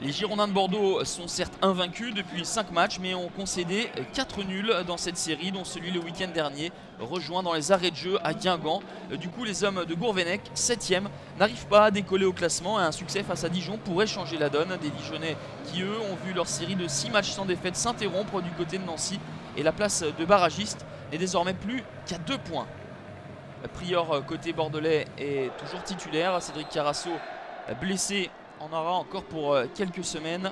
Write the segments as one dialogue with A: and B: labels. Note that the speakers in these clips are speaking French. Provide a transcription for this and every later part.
A: Les Girondins de Bordeaux sont certes invaincus depuis 5 matchs, mais ont concédé 4 nuls dans cette série, dont celui le week-end dernier, rejoint dans les arrêts de jeu à Guingamp. Du coup, les hommes de Gourvenec, 7e, n'arrivent pas à décoller au classement et un succès face à Dijon pourrait changer la donne. Des Dijonnais qui, eux, ont vu leur série de 6 matchs sans défaite s'interrompre du côté de Nancy, et la place de barragiste n'est désormais plus qu'à 2 points. Prior, côté bordelais, est toujours titulaire. Cédric Carasso, blessé, en aura encore pour quelques semaines.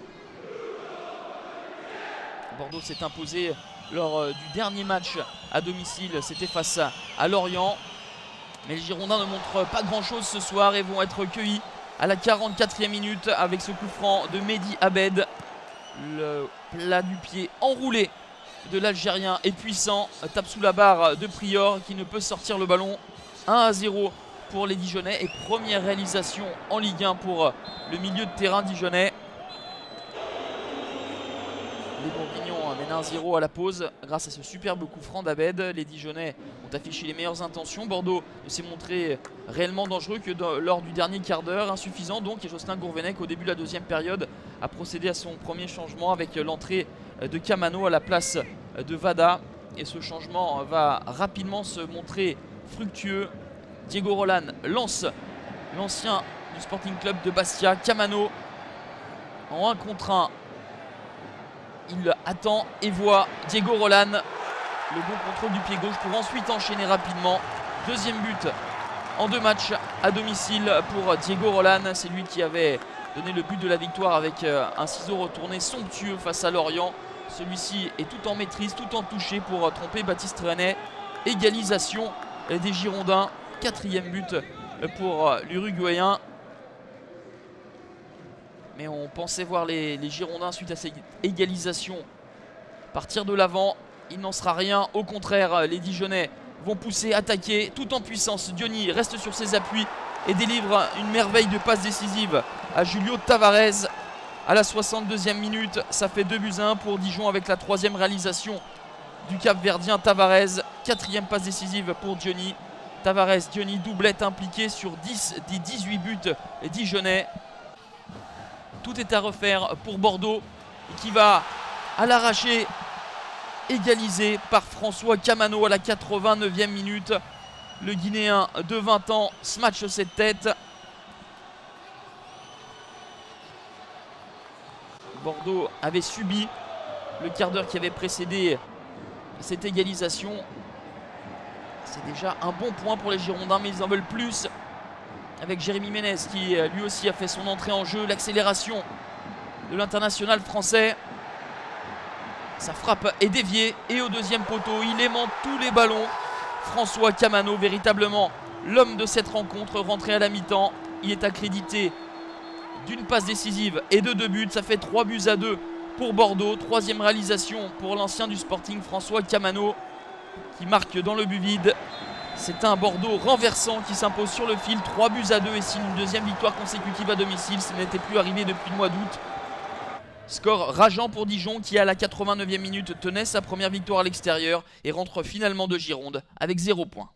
A: Bordeaux s'est imposé lors du dernier match à domicile, c'était face à Lorient. Mais les Girondins ne montrent pas grand chose ce soir et vont être cueillis à la 44e minute avec ce coup franc de Mehdi Abed. Le plat du pied enroulé de l'Algérien est puissant, tape sous la barre de Prior qui ne peut sortir le ballon. 1-0 pour les Dijonnais et première réalisation en Ligue 1 pour le milieu de terrain dijonnais. Les Bourguignons mènent 1-0 à la pause grâce à ce superbe coup franc d'Abed. Les Dijonnais ont affiché les meilleures intentions. Bordeaux ne s'est montré réellement dangereux que lors du dernier quart d'heure, insuffisant donc, et Jocelyn Gourvenec au début de la deuxième période a procédé à son premier changement avec l'entrée de Camano à la place de Vada, et ce changement va rapidement se montrer fructueux. Diego Roland lance l'ancien du Sporting Club de Bastia. Camano en 1 contre 1. Il attend et voit Diego Roland. Le bon contrôle du pied gauche pour ensuite enchaîner rapidement. Deuxième but en 2 matchs à domicile pour Diego Roland. C'est lui qui avait donné le but de la victoire avec un ciseau retourné somptueux face à Lorient. Celui-ci est tout en maîtrise, tout en touché pour tromper Baptiste Renet. Égalisation des Girondins. 4e but pour l'Uruguayen. Mais on pensait voir les Girondins, suite à cette égalisation, partir de l'avant. Il n'en sera rien. Au contraire, les Dijonnais vont pousser, attaquer, tout en puissance. Diony reste sur ses appuis et délivre une merveille de passe décisive à Julio Tavares. À la 62e minute, ça fait 2-1 pour Dijon avec la 3e réalisation du Cap-Verdien Tavares. 4e passe décisive pour Diony. Tavares, Diony, doublette impliquée sur 10 des 18 buts dijonnais. Tout est à refaire pour Bordeaux qui va à l'arraché égalisé par François Camano à la 89e minute. Le Guinéen de 20 ans smatche cette tête. Bordeaux avait subi le quart d'heure qui avait précédé cette égalisation. C'est déjà un bon point pour les Girondins, mais ils en veulent plus. Avec Jérémy Ménez qui lui aussi a fait son entrée en jeu. L'accélération de l'international français. Sa frappe est déviée et au deuxième poteau, il aimante tous les ballons. François Camano, véritablement l'homme de cette rencontre, rentré à la mi-temps. Il est accrédité d'une passe décisive et de 2 buts. Ça fait 3-2 pour Bordeaux. 3e réalisation pour l'ancien du Sporting, François Camano, qui marque dans le but vide. C'est un Bordeaux renversant qui s'impose sur le fil. 3-2 et signe une 2e victoire consécutive à domicile. Ce n'était plus arrivé depuis le mois d'août. Score rageant pour Dijon qui à la 89e minute tenait sa première victoire à l'extérieur et rentre finalement de Gironde avec 0 points.